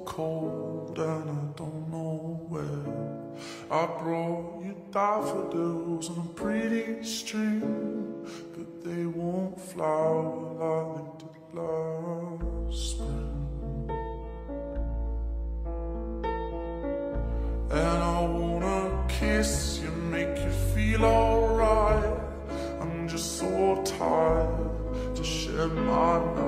so cold and I don't know where. I brought you daffodils on a pretty string, but they won't flower like they did last spring. And I wanna kiss you, make you feel alright. I'm just so tired to share my night.